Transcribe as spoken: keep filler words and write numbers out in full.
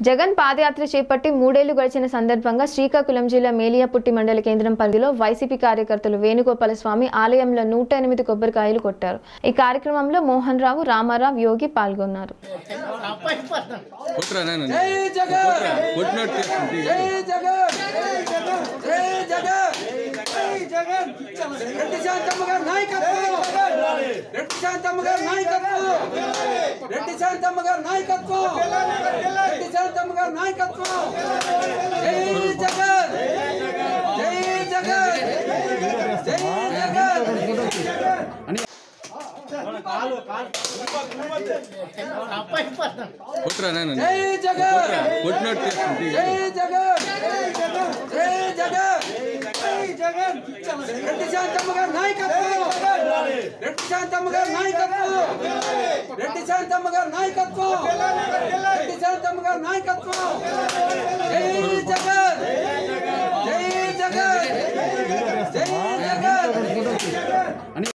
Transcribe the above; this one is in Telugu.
జగన్ పాదయాత్ర చేపట్టి మూడేళ్లు గడిచిన సందర్భంగా శ్రీకాకుళం జిల్లా మేలియాపుట్టి మండల కేంద్రం పరిధిలో వైసీపీ కార్యకర్తలు వేణుగోపాల స్వామి ఆలయంలో నూట ఎనిమిది కొబ్బరికాయలు కొట్టారు। ఈ కార్యక్రమంలో మోహన్ రావు, రామారావు, యోగి పాల్గొన్నారు। నాయకత్వం